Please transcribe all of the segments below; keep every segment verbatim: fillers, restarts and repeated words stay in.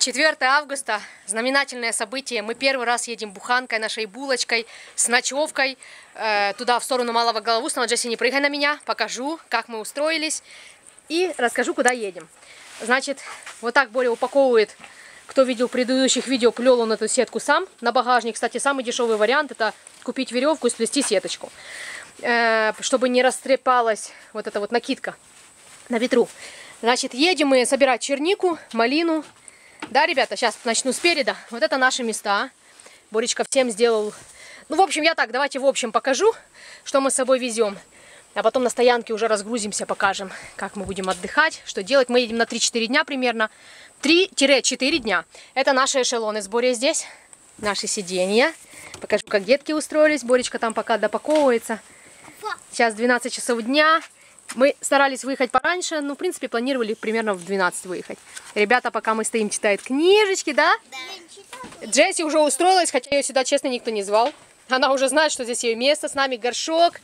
четвёртое августа, знаменательное событие. Мы первый раз едем буханкой, нашей булочкой, с ночевкой э, туда, в сторону Малого Головустного. Джесси, не прыгай на меня, покажу, как мы устроились и расскажу, куда едем. Значит, вот так Боря упаковывает, кто видел в предыдущих видео, плел он эту сетку сам на багажник. Кстати, самый дешевый вариант — это купить веревку и сплести сеточку, э, чтобы не растрепалась вот эта вот накидка на ветру. Значит, едем мы собирать чернику, малину. Да, ребята, сейчас начну спереда. Вот это наши места. Боречка всем сделал. Ну, в общем, я так, давайте в общем покажу, что мы с собой везем. А потом на стоянке уже разгрузимся, покажем, как мы будем отдыхать, что делать. Мы едем на три-четыре дня примерно. три-четыре дня. Это наши эшелоны с Борей здесь. Наши сиденья. Покажу, как детки устроились. Боречка там пока допаковывается. Сейчас двенадцать часов дня. Мы старались выехать пораньше, но, в принципе, планировали примерно в двенадцать выехать. Ребята, пока мы стоим, читают книжечки, да? Да. Джесси уже устроилась, хотя ее сюда, честно, никто не звал. Она уже знает, что здесь ее место, с нами горшок,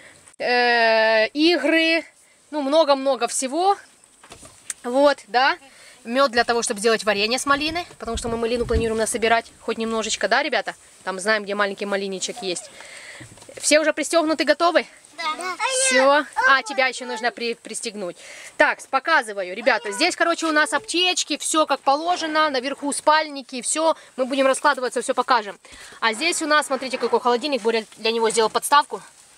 э, игры, ну, много-много всего. Вот, да. Мед для того, чтобы сделать варенье с малины, потому что мы малину планируем насобирать хоть немножечко, да, ребята? Там знаем, где маленький малинничек есть. Все уже пристегнуты, готовы? Да. Все. А, тебя еще нужно при, пристегнуть. Так, показываю. Ребята, здесь, короче, у нас аптечки, все как положено. Наверху спальники, все. Мы будем раскладываться, все покажем. А здесь у нас, смотрите, какой холодильник. Боря для него сделал подставку,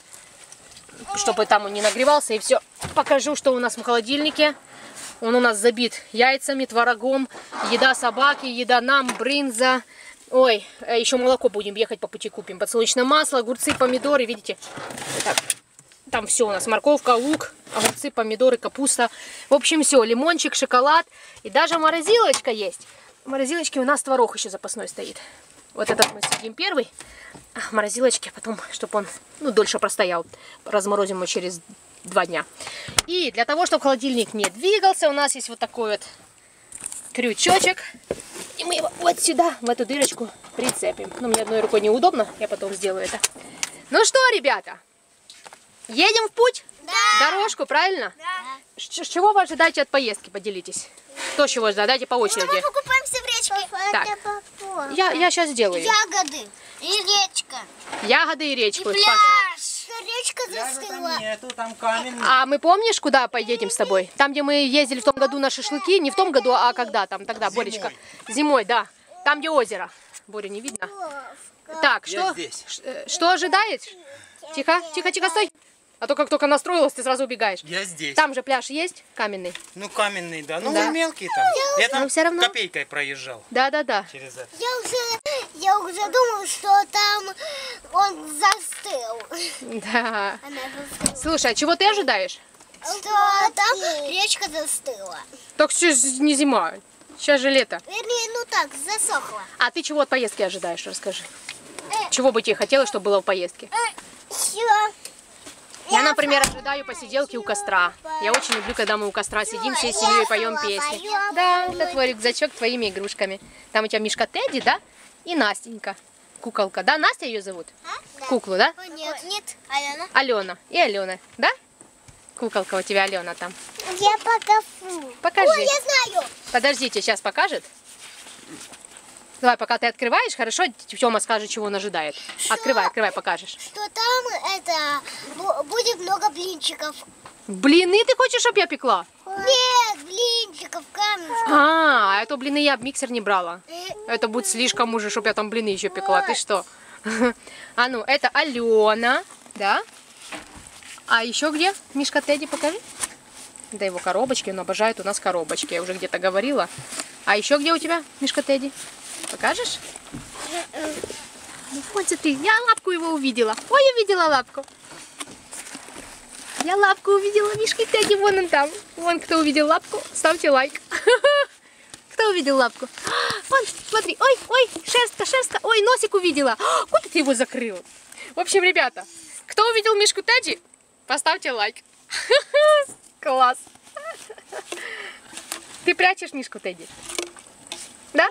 чтобы там он не нагревался. И все. Покажу, что у нас в холодильнике. Он у нас забит яйцами, творогом, еда собаки, еда нам, брынза. Ой, еще молоко будем ехать по пути купим. Подсолнечное масло, огурцы, помидоры, видите? Так. Там все у нас, морковка, лук, огурцы, помидоры, капуста. В общем, все, лимончик, шоколад. И даже морозилочка есть. В морозилочке у нас творог еще запасной стоит. Вот этот мы съедим первый. А в морозилочке потом, чтобы он, ну, дольше простоял. Разморозим его через два дня. И для того, чтобы холодильник не двигался, у нас есть вот такой вот крючочек. И мы его вот сюда, в эту дырочку прицепим. Ну, мне одной рукой неудобно, я потом сделаю это. Ну что, ребята? Едем в путь? Да. Дорожку, правильно? Да. С чего вы ожидаете от поездки? Поделитесь. Кто чего ждать? Дайте по очереди. Ну, мы покупаемся в речке. Так. Я, я сейчас сделаю. Ягоды и речка. Ягоды и речку. И пляж. Речка застыла. Нету, там камень. А мы помнишь, куда поедем с тобой? Там, где мы ездили в том году на шашлыки. Не в том году, а когда там тогда, Зимой. Боречка? Зимой, да. Там, где озеро. Боря, не видно. Так, что, что ожидаешь? Тихо, тихо, тихо, стой. А то как только настроилась, ты сразу убегаешь. Я здесь. Там же пляж есть, каменный? Ну, каменный, да. Ну, да. мелкий там. Я там все равно копейкой проезжал. Да, да, да. Через это. Я уже, я уже думала, что там он застыл. Да. Она застыла. Слушай, а чего ты ожидаешь? Что там речка застыла. Так сейчас не зима, сейчас же лето. Вернее, ну так, засохла. А ты чего от поездки ожидаешь, расскажи. Чего бы тебе хотелось, чтобы было в поездке? Все. Я, например, ожидаю посиделки у костра. Я очень люблю, когда мы у костра сидим всей семьей, поем песни. Да, это твой рюкзачок твоими игрушками. Там у тебя Мишка Тедди, да? И Настенька, куколка. Да, Настя ее зовут? Куклу, да? Нет, нет, Алена. Алена. И Алена, да? Куколка у тебя Алена там. Я покажу. Покажи. Ой, я знаю. Подождите, сейчас покажет. Давай, пока ты открываешь, хорошо? Тёма скажет, чего он ожидает. Что? Открывай, открывай, покажешь. Что там это будет много блинчиков. Блины ты хочешь, чтобы я пекла? Нет, блинчиков, камешков. А, это блины я в миксер не брала. Это будет слишком уже, чтобы я там блины еще пекла. Ты что? А ну, это Алена, да? А еще где? Мишка Тедди, покажи. Да его коробочки, он обожает у нас коробочки. Я уже где-то говорила. А еще где у тебя, Мишка Тедди? Покажешь? Вот смотри, я лапку его увидела. Ой, я видела лапку. Я лапку увидела, Мишка Тедди, вон он там. Вон, кто увидел лапку, ставьте лайк. Кто увидел лапку? Вон, смотри, ой, ой, шерстка, шерстка. Ой, носик увидела. Куда ты его закрыл? В общем, ребята, кто увидел Мишку Тедди, поставьте лайк. Класс. Ты прячешь Мишку Тедди? Да?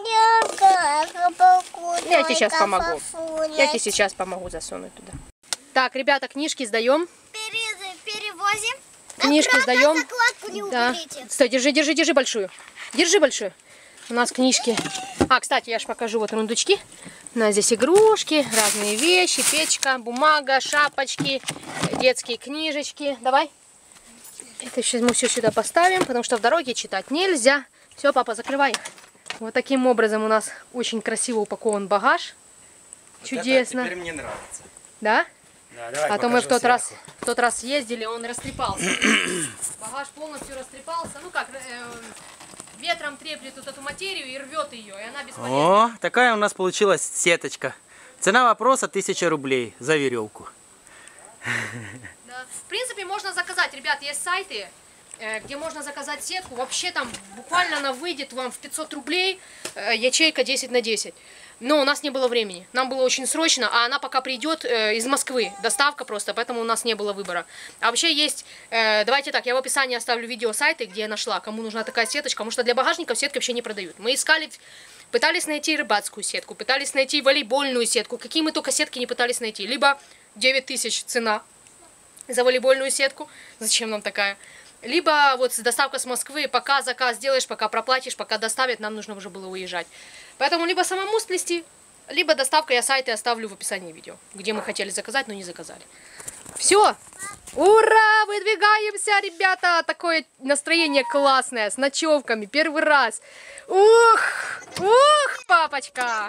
Я тебе сейчас помогу. Я тебе сейчас помогу засунуть туда. Так, ребята, книжки сдаем. Перевозим. Книжки сдаем. Закладку не да. уберите. Стой, держи, держи, держи большую. Держи большую. У нас книжки. А, кстати, я же покажу вот рундучки. У нас здесь игрушки, разные вещи, печка, бумага, шапочки, детские книжечки. Давай. Это сейчас мы все сюда поставим, потому что в дороге читать нельзя. Все, папа, закрывай их. Вот таким образом у нас очень красиво упакован багаж. Вот чудесно. Это теперь мне нравится. Да? Да, давай, а то мы в тот, раз, сверху. в тот раз ездили, он растрепался. Багаж полностью растрепался. Ну как, э, ветром треплет вот эту материю и рвет ее, и она бесполезна. О, такая у нас получилась сеточка. Цена вопроса тысяча рублей за веревку. Да. В принципе, можно заказать, ребят, есть сайты, э, где можно заказать сетку. Вообще там буквально она выйдет вам в пятьсот рублей, э, ячейка десять на десять. Но у нас не было времени, нам было очень срочно, а она пока придет э, из Москвы, доставка просто, поэтому у нас не было выбора. А вообще есть, э, давайте так, я в описании оставлю видео сайты, где я нашла, кому нужна такая сеточка, потому что для багажников сетки вообще не продают. Мы искали, пытались найти рыбацкую сетку, пытались найти волейбольную сетку, какие мы только сетки не пытались найти. Либо девять тысяч цена за волейбольную сетку, зачем нам такая? Либо вот доставка с Москвы, пока заказ сделаешь, пока проплатишь, пока доставят, нам нужно уже было уезжать. Поэтому либо самому сплести, либо доставка, я сайты оставлю в описании видео, где мы хотели заказать, но не заказали. Все! Ура! Выдвигаемся, ребята! Такое настроение классное, с ночевками, первый раз. Ух! Ух, папочка!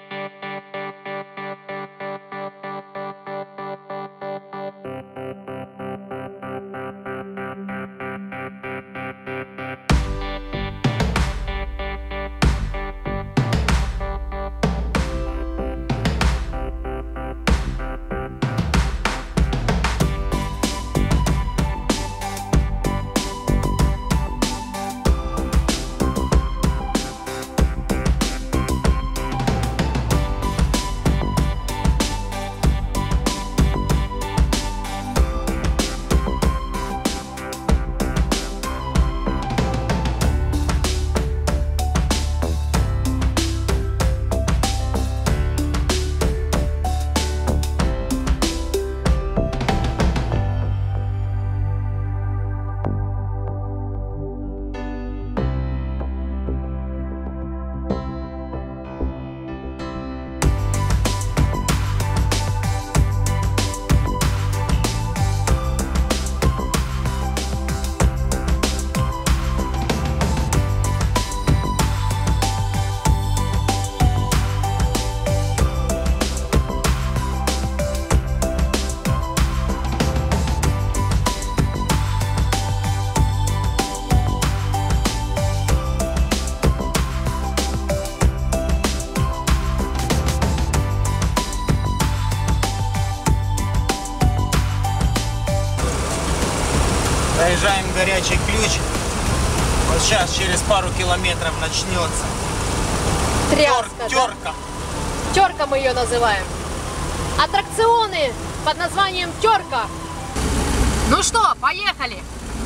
Заезжаем в Горячий Ключ. Вот сейчас через пару километров начнется. Тряска, Тер, да? терка. Терка мы ее называем. Аттракционы под названием Терка. Ну что, поехали!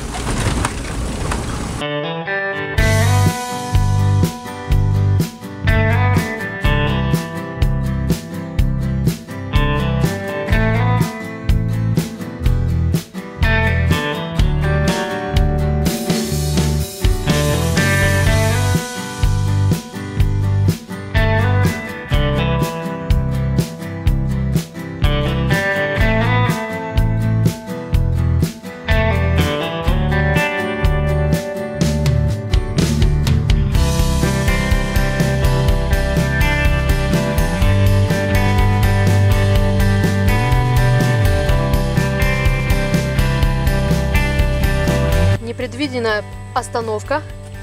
Непредвиденная остановка.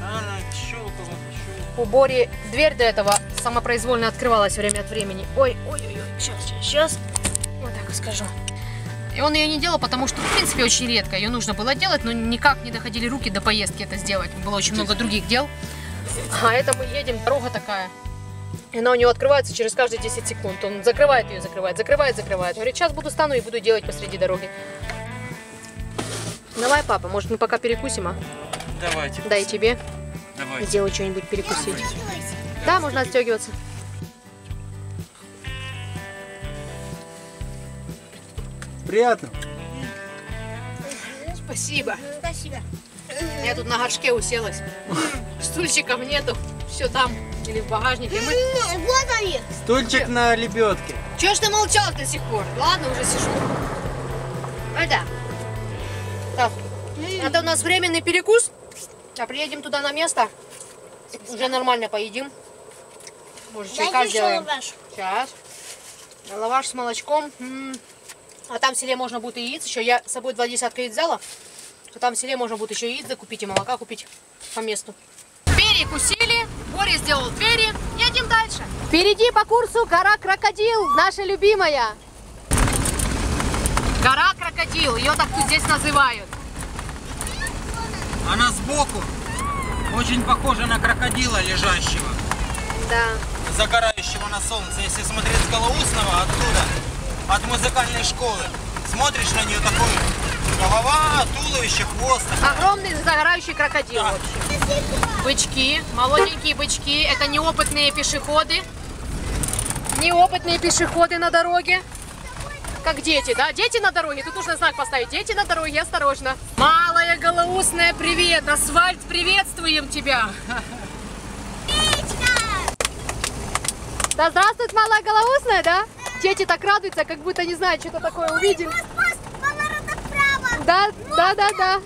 В уборе дверь до этого самопроизвольно открывалась время от времени. Ой, ой, ой, ой, сейчас, сейчас, сейчас. Вот так скажу. И он ее не делал, потому что, в принципе, очень редко. Ее нужно было делать, но никак не доходили руки до поездки это сделать. Было очень много других дел. А это мы едем, дорога такая. И она у него открывается через каждые десять секунд. Он закрывает ее, закрывает, закрывает, закрывает. Говорит, сейчас буду стану и буду делать посреди дороги. Давай, папа, может мы пока перекусим, а? Давайте. Да, и тебе. Давайте. Сделай что-нибудь перекусить. Да, можно отстегиваться. Приятно. Спасибо. Спасибо. Я тут на горшке уселась. Стульчиков нету. Все там или в багажнике. Мы... Вот они. Стульчик Где? на лебедке. Чего ж ты молчал до сих пор? Ладно, уже сижу. А да. Так, это у нас временный перекус. А приедем туда на место. Уже нормально поедим. Может, чайка Дайте еще сделаем. лаваш. Сейчас. Лаваш с молочком. М-м. А там в селе можно будет и яиц еще. Я с собой два десятка яиц взяла. А там в селе можно будет еще яиц закупить и молока купить по месту. Перекусили. Боря сделал двери. Едем дальше. Впереди по курсу гора Крокодил, наша любимая. Гора Крокодил. Ее так тут здесь называют. Она сбоку очень похожа на крокодила лежащего, Да. загорающего на солнце. Если смотреть с Голоусного оттуда, от музыкальной школы, смотришь на нее такой голова, туловище, хвост. Огромный загорающий крокодил. Да. Вообще. Бычки, молоденькие бычки. Это неопытные пешеходы. Неопытные пешеходы на дороге. Как дети, да? Дети на дороге. Тут нужно знак поставить. Дети на дороге, осторожно. Малая Голоусная, привет. Асфальт, приветствуем тебя. Да здравствует Малая Голоусная, да? Дети так радуются, как будто не знают, что-то такое увидели. Да, да, да, да.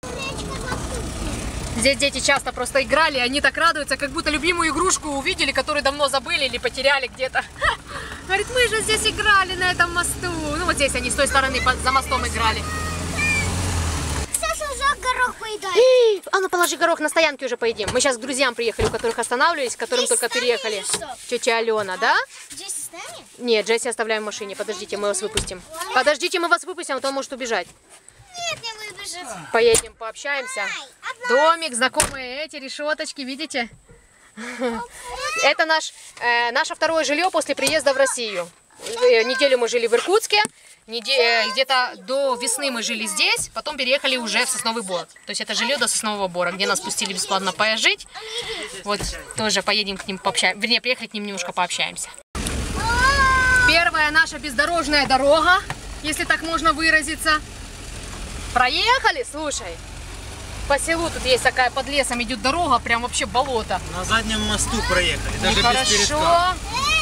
Здесь дети часто просто играли, они так радуются, как будто любимую игрушку увидели, которую давно забыли или потеряли где-то. Говорит, мы же здесь играли на этом мосту. Ну вот здесь они с той стороны за мостом играли. Саша уже горох поедает. А ну положи горох, на стоянке уже поедим. Мы сейчас к друзьям приехали, у которых останавливались, к которым Здесь только с нами переехали. или что? Тетя Алена, да? Здесь с нами? Нет, Джесси оставляем в машине. Подождите, мы вас выпустим. Подождите, мы вас выпустим, а то он может убежать. Нет, не выбежит. Поедем, пообщаемся. Домик, знакомые эти решеточки, видите? Это наш, э, наше второе жилье после приезда в Россию. Э, Неделю мы жили в Иркутске, неде- э, где-то до весны мы жили здесь, потом переехали уже в Сосновый Бор. То есть это жилье до Соснового Бора, где нас пустили бесплатно пожить. Вот тоже поедем к ним пообщаемся. Вернее, приехали к ним немножко пообщаемся. Первая наша бездорожная дорога, если так можно выразиться. Проехали, слушай. По селу тут есть такая, под лесом идет дорога, прям вообще болото. На заднем мосту проехали, даже без Хорошо. передка.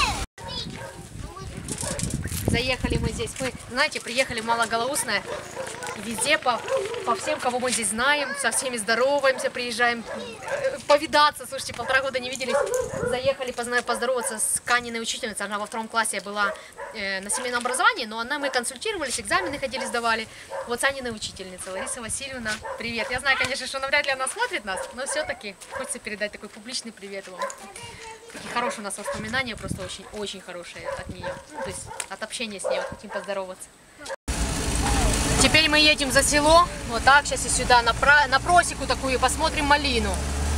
Заехали мы здесь. Мы, знаете, приехали в Малоголоусное. И везде по, по всем, кого мы здесь знаем, со всеми здороваемся, приезжаем э, повидаться. Слушайте, полтора года не виделись. Заехали позна- поздороваться с Каниной учительницей. Она во втором классе была э, на семейном образовании, но она, мы консультировались, экзамены ходили, сдавали. Вот Санина учительница, Лариса Васильевна, привет. Я знаю, конечно, что навряд ли она смотрит нас, но все-таки хочется передать такой публичный привет вам. Такие хорошие у нас воспоминания, просто очень-очень хорошие от нее. Ну, то есть от общения с ней, вот хотим поздороваться. Теперь мы едем за село, вот так, сейчас и сюда, на, про, на просеку такую, посмотрим малину.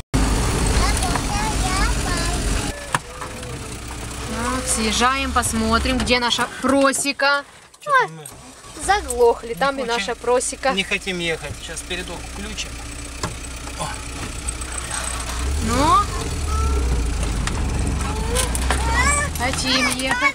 Так, съезжаем, посмотрим, где наша просека. А, заглохли, там и наша просека. Не хотим ехать, сейчас передок включим. О. Ну, хотим ехать.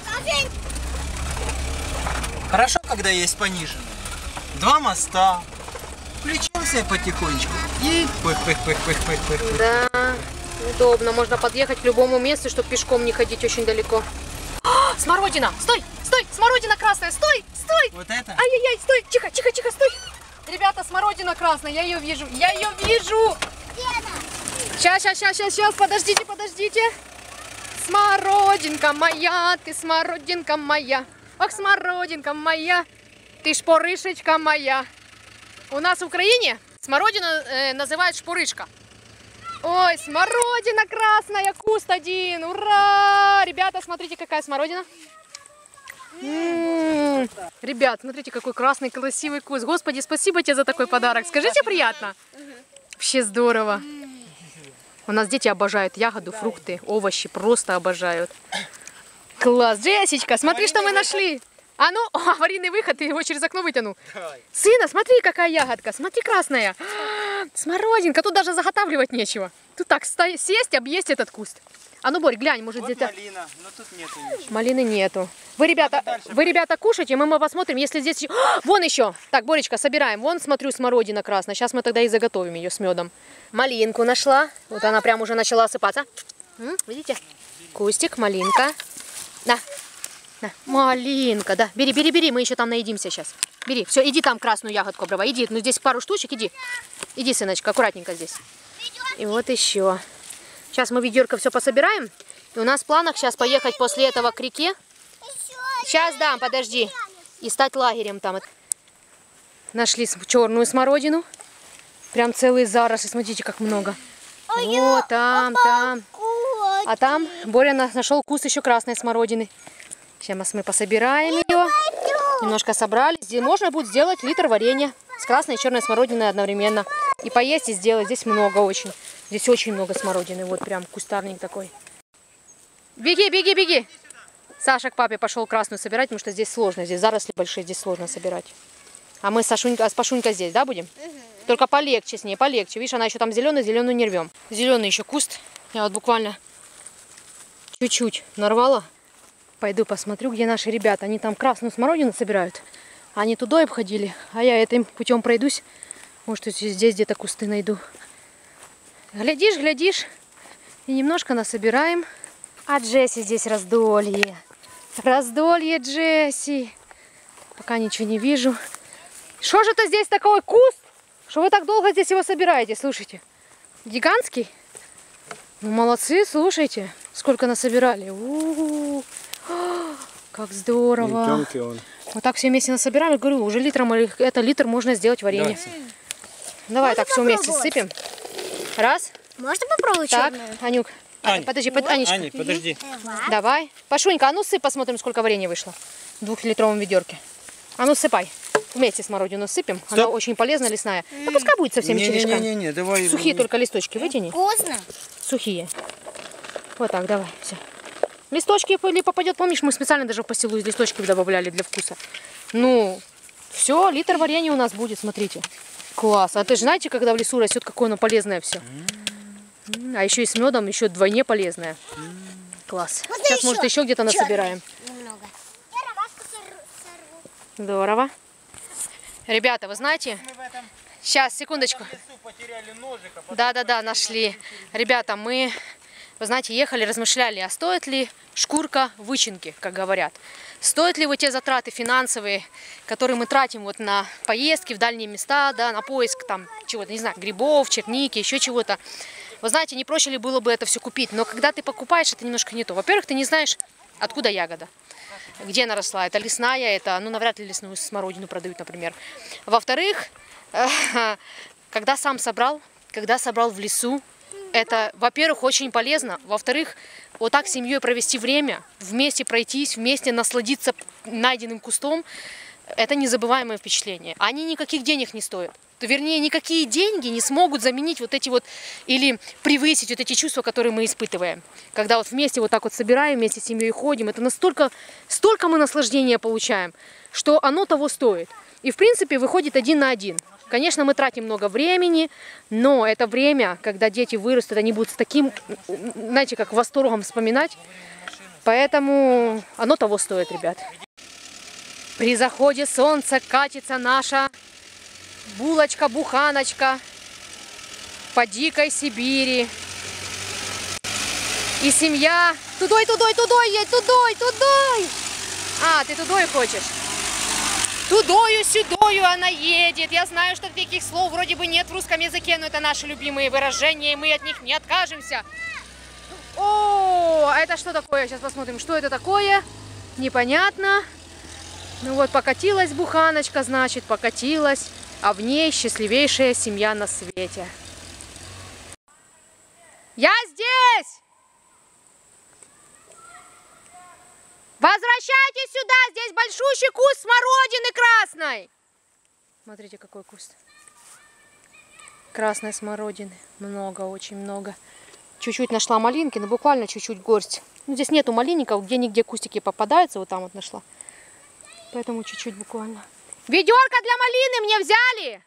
Хорошо, когда есть пониженные. Два моста. Включился потихонечку. И пых-пых-пых-пых-пых-пых. Да, удобно. Можно подъехать к любому месту, чтобы пешком не ходить очень далеко. А, смородина! Стой! Стой! Смородина красная! Стой! Стой! Вот это? Ай-яй-яй! Стой! Тихо, тихо, тихо! Стой! Ребята, смородина красная! Я ее вижу! Я ее вижу! Сейчас, сейчас, сейчас, сейчас, сейчас! Подождите, подождите! Смородинка моя! Ты смородинка моя! Ах, смородинка моя! Ты шпорышечка моя! У нас в Украине смородину э, называют шпурышка. Ой, смородина красная, куст один, ура! Ребята, смотрите, какая смородина. М-м-м. Ребят, смотрите, какой красный красивый куст. Господи, спасибо тебе за такой подарок. Скажите, приятно? Вообще здорово. У нас дети обожают ягоду, фрукты, овощи, просто обожают. Класс, Джессичка, смотри, что мы нашли. А ну, о, аварийный выход, ты его через окно вытянул. Давай. Сына, смотри, какая ягодка, смотри, красная. Смородинка, тут даже заготавливать нечего. Тут так сесть, объесть этот куст. А ну, Борь, глянь, может Вот где-то... малина, но тут нету ничего. Малины нету. Вы, ребята, вы, ребята, кушайте, мы, мы посмотрим, если здесь... А, вон еще. Так, Боречка, собираем. Вон, смотрю, смородина красная. Сейчас мы тогда и заготовим ее с медом. Малинку нашла. Вот она прям уже начала осыпаться. М, видите? Кустик, малинка. На, на, малинка, да. Бери, бери, бери, мы еще там наедимся сейчас. Бери, все, иди там красную ягодку обрывай. Иди, ну здесь пару штучек, иди. Иди, сыночка, аккуратненько здесь. И вот еще. Сейчас мы ведерко все пособираем. И у нас в планах сейчас поехать после этого к реке. Сейчас дам, подожди. И стать лагерем там. Нашли черную смородину. Прям целые заросли, смотрите, как много. Вот там, там. А там Боря нашел куст еще красной смородины. Сейчас мы пособираем ее. Немножко собрали. Здесь можно будет сделать литр варенья с красной и черной смородиной одновременно. И поесть, и сделать. Здесь много очень. Здесь очень много смородины. Вот прям кустарник такой. Беги, беги, беги. Саша к папе пошел красную собирать, потому что здесь сложно. Здесь заросли большие, здесь сложно собирать. А мы с, Сашунька, с Пашунькой здесь, да, будем? Угу. Только полегче с ней, полегче. Видишь, она еще там зеленый, зеленую не рвем. Зеленый еще куст. Я вот буквально чуть-чуть нарвала. Пойду посмотрю, где наши ребята. Они там красную смородину собирают. Они туда обходили, а я этим путем пройдусь. Может, здесь где-то кусты найду. Глядишь, глядишь. И немножко насобираем. А Джесси здесь раздолье. Раздолье Джесси. Пока ничего не вижу. Что же это здесь такой куст? Что вы так долго здесь его собираете? Слушайте. Гигантский? Ну, молодцы, слушайте. Сколько насобирали. У-у-у. Как здорово. Он. Вот так все вместе насобираем. Я говорю, уже литром, это литр можно сделать варенье. Да. Давай можно так все вместе сыпем. Раз. Можно попробовать так, черную? Анюк. Ань, подожди, под, Анечка. Аня, подожди. Давай. Давай. Пашунька, а ну сыпь, посмотрим, сколько варенья вышло. В двухлитровом ведерке. А ну сыпай. Вместе смородину сыпем. Стоп. Она очень полезная, лесная. Да пускай будет со всеми черешками. Не, не, не, давай. Сухие только листочки вытяни. Вкусно. Сухие. Вот так, давай, все. Листочки или попадет, помнишь, мы специально даже в пастилу из листочков добавляли для вкуса. Ну, все, литр варенья у нас будет, смотрите. Класс. А ты же знаете, когда в лесу растет, какое оно полезное все. А еще и с медом, еще вдвойне полезное. Класс. Вот сейчас, еще. Может, еще где-то насобираем. Немного. Здорово. Ребята, вы знаете, сейчас, секундочку. Да-да-да, нашли. Ребята, мы, вы знаете, ехали, размышляли, а стоит ли шкурка вычинки, как говорят. Стоит ли вот те затраты финансовые, которые мы тратим вот на поездки в дальние места, да, на поиск там чего-то, не знаю, грибов, черники, еще чего-то. Вы знаете, не проще ли было бы это все купить, но когда ты покупаешь, это немножко не то. Во-первых, ты не знаешь, откуда ягода, где она росла. Это лесная, это, ну, навряд ли лесную смородину продают, например. Во-вторых, когда сам собрал, когда собрал в лесу, это, во-первых, очень полезно. Во-вторых, вот так с семьей провести время, вместе пройтись, вместе насладиться найденным кустом, это незабываемое впечатление. Они никаких денег не стоят. Вернее, никакие деньги не смогут заменить вот эти вот, или превысить вот эти чувства, которые мы испытываем. Когда вот вместе вот так вот собираем, вместе с семьей ходим, это настолько, столько мы наслаждения получаем, что оно того стоит. И в принципе выходит один на один. Конечно, мы тратим много времени, но это время, когда дети вырастут, они будут с таким, знаете, как восторгом вспоминать. Поэтому оно того стоит, ребят. При заходе солнца катится наша булочка-буханочка по дикой Сибири. И семья... Тудой, тудой, тудой, едь, тудой, тудой! А, ты тудой хочешь? Тудою, сюдою она едет. Я знаю, что таких слов вроде бы нет в русском языке, но это наши любимые выражения, и мы от них не откажемся. О, это что такое? Сейчас посмотрим, что это такое. Непонятно. Ну вот, покатилась буханочка, значит, покатилась. А в ней счастливейшая семья на свете. Я здесь! Возвращайтесь сюда! Здесь большущий куст смородины красной! Смотрите, какой куст. Красной смородины. Много, очень много. Чуть-чуть нашла малинки, но буквально чуть-чуть горсть. Ну, здесь нету малинников, где-нигде кустики попадаются. Вот там вот нашла. Поэтому чуть-чуть буквально. Ведерко для малины мне взяли?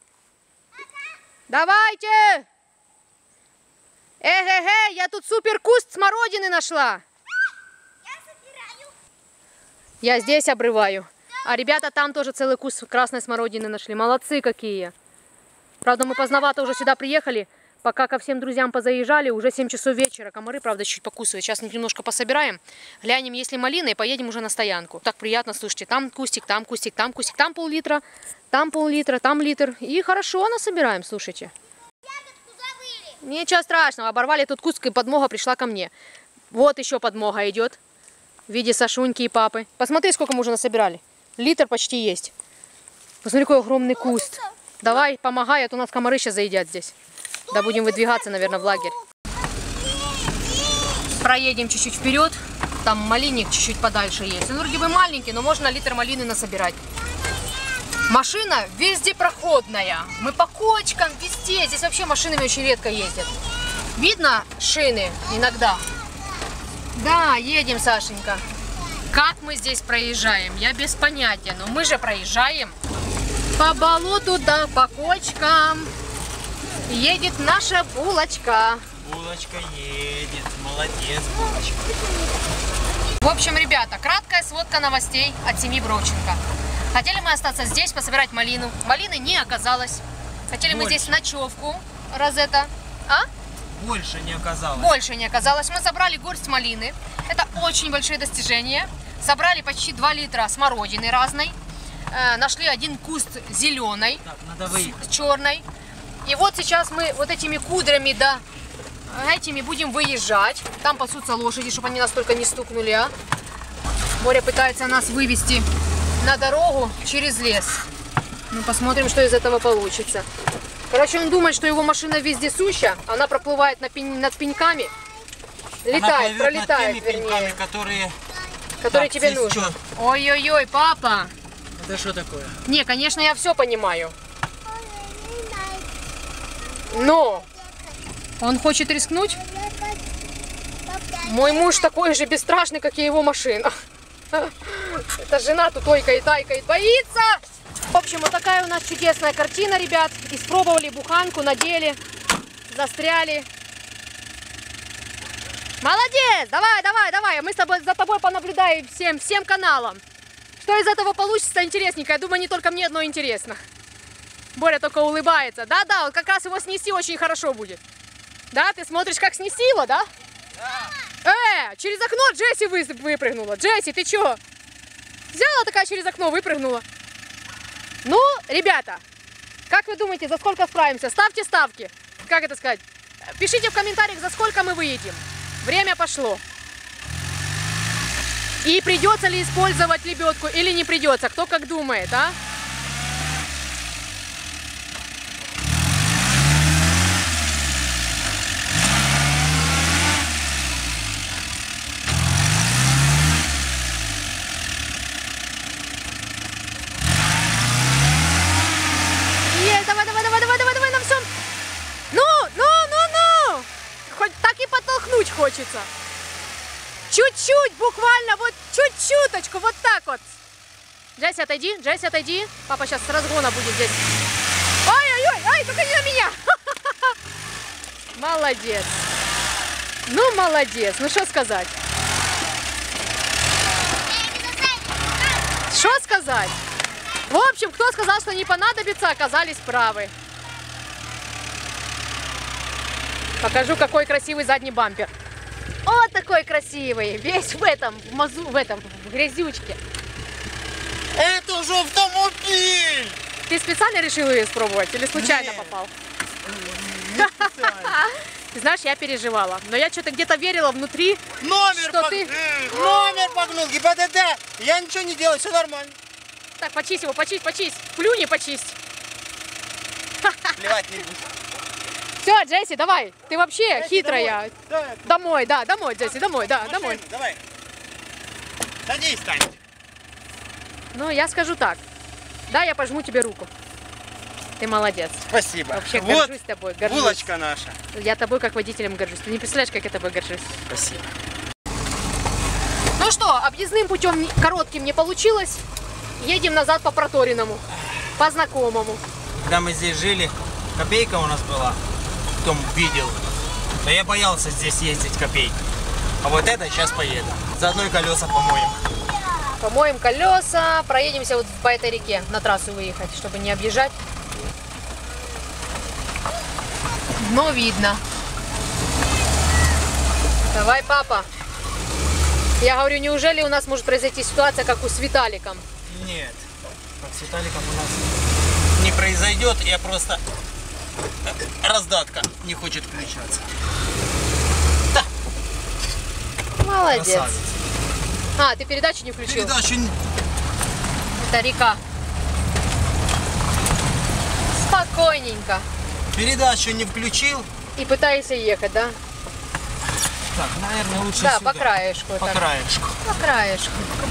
Давайте! Эх-эх-эх, я тут супер куст смородины нашла. Я здесь обрываю. А ребята там тоже целый куст красной смородины нашли. Молодцы какие. Правда, мы поздновато уже сюда приехали. Пока ко всем друзьям позаезжали, уже семь часов вечера. Комары, правда, чуть покусывают. Сейчас немножко пособираем. Глянем, есть ли малина, и поедем уже на стоянку. Так приятно, слушайте. Там кустик, там кустик, там кустик, там пол-литра, там пол-литра, там литр. И хорошо насобираем, слушайте. Ничего страшного. Оборвали тут куст, и подмога пришла ко мне. Вот еще подмога идет. В виде Сашуньки и папы. Посмотри, сколько мы уже насобирали. Литр почти есть. Посмотри, какой огромный куст. Давай, помогай, а то у нас комары сейчас заедят здесь. Да будем выдвигаться, наверное, в лагерь. Проедем чуть-чуть вперед. Там малинник чуть-чуть подальше есть. Он вроде бы маленький, но можно литр малины насобирать. Машина везде проходная. Мы по кочкам, везде. Здесь вообще машинами очень редко ездят. Видно шины иногда? Да, едем, Сашенька. Как мы здесь проезжаем? Я без понятия. Но мы же проезжаем по болоту да по кочкам. Едет наша булочка. Булочка едет. Молодец, булочка. В общем, ребята, краткая сводка новостей от семьи Бровченко. Хотели мы остаться здесь, пособирать малину. Малины не оказалось. Хотели Больше. мы здесь ночевку. Раз это... А? Больше не оказалось. Больше не оказалось. Мы собрали горсть малины. Это очень большое достижение. Собрали почти два литра смородины разной. Э, нашли один куст зеленой, так, надо выехать. С черной. И вот сейчас мы вот этими кудрями, да, этими будем выезжать. Там пасутся лошади, чтобы они нас только не стукнули, а. Боря пытается нас вывести на дорогу через лес. Ну, посмотрим, что из этого получится. Короче, он думает, что его машина вездесуща. Она проплывает на пень, над пеньками. Летает, пролетает, над теми вернее. пеньками, которые... Которые так, тебе нужны. Ой-ой-ой, папа. Это что такое? Не, конечно, я все понимаю. Но он хочет рискнуть. Мой муж такой же бесстрашный, как и его машина. Эта жена тут ойкает, тайкает, боится. В общем, вот такая у нас чудесная картина, ребят. Испробовали буханку, надели, застряли. Молодец! Давай, давай, давай. Мы с тобой, за тобой понаблюдаем всем, всем каналам. Что из этого получится интересненько. Я думаю, не только мне одно интересно. Боря только улыбается. Да-да, вот как раз его снести очень хорошо будет. Да, ты смотришь, как снести его, да? Да. Э, через окно Джесси вы, выпрыгнула. Джесси, ты чё? Взяла такая через окно, выпрыгнула. Ну, ребята, как вы думаете, за сколько справимся? Ставьте ставки. Как это сказать? Пишите в комментариях, за сколько мы выедем. Время пошло. И придется ли использовать лебедку или не придется? Кто как думает, а? Есть, давай, давай, давай, давай, давай, давай, на всем. Ну, ну, ну, ну. Хоть так и подтолкнуть хочется. Чуть-чуть, буквально, вот чуть-чуточку, вот так вот. Джесси, отойди, Джесси, отойди. Папа сейчас с разгона будет здесь. Ой-ой-ой, ай, только не на меня. Молодец. Ну, молодец, ну что сказать? Что сказать? В общем, кто сказал, что не понадобится, оказались правы. Покажу, какой красивый задний бампер. Вот такой красивый, весь в этом, в мазу, в этом, в грязючке. Это же автомобиль! Ты специально решил ее испробовать или случайно Нет. попал? Не специально. Ты знаешь, я переживала, но я что-то где-то верила внутри, Номер что пог... ты... Номер погнул, ГИБДД! Я ничего не делаю, все нормально. Так, почисть его, почисть, почисть, плюнь и почисть. Плевать не буду. Все, Джесси, давай, ты вообще Джесси, хитрая. домой. Да, Домой, да, домой, Джесси, домой, да, машину, домой. Давай. Садись, Тань. Ну, я скажу так, да, я пожму тебе руку. Ты молодец. Спасибо. Вообще вот горжусь тобой, горжусь. булочка наша. Я тобой как водителем горжусь. Ты не представляешь, как я тобой горжусь. Спасибо. Ну что, объездным путем коротким не получилось. Едем назад по проторенному, по знакомому. Когда мы здесь жили, копейка у нас была, кто видел. Но я боялся здесь ездить копейкой. А вот это сейчас поеду. Заодно и колеса помоем. Помоем колеса, проедемся вот по этой реке, на трассу выехать, чтобы не объезжать. Дно видно. Давай, папа. Я говорю, неужели у нас может произойти ситуация, как у с Виталиком? Нет, как с Виталиком у нас не произойдет. Я просто... Раздатка не хочет включаться. Да. Молодец. Красавец. А, ты передачу не включил? Передачу... Это река. Спокойненько. Передачу не включил. И пытаешься ехать, да? Так, наверное, лучше Да, сюда. по краешку. По так. краешку. По краешку.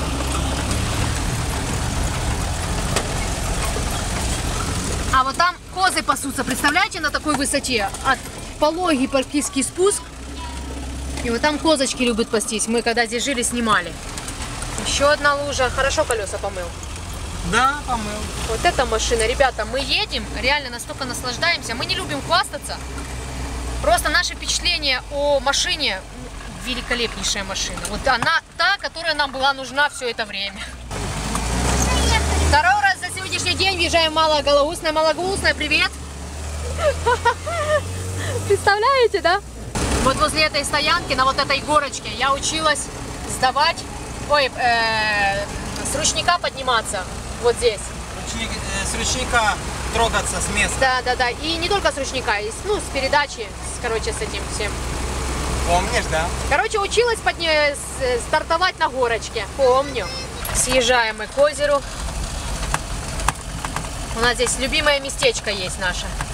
А вот там козы пасутся, представляете, на такой высоте? От пологий практически спуск. И вот там козочки любят пастись. Мы когда здесь жили, снимали. Еще одна лужа. Хорошо колеса помыл. Да, помыл. Вот эта машина. Ребята, мы едем, реально настолько наслаждаемся. Мы не любим хвастаться. Просто наше впечатление о машине — великолепнейшая машина. Вот она та, которая нам была нужна все это время. Второй раз за сегодняшний день въезжаем в Малоголоусное. Малоголоусное, привет! Представляете, да? Вот возле этой стоянки, на вот этой горочке, я училась сдавать, ой, э, с ручника подниматься. Вот здесь. Ручник, э, с ручника трогаться с места. Да, да, да. И не только с ручника, и с, ну, с передачи, с, короче, с этим всем. Помнишь, да? Короче, училась подня... с- стартовать на горочке. Помню. Съезжаем мы к озеру. У нас здесь любимое местечко есть наше.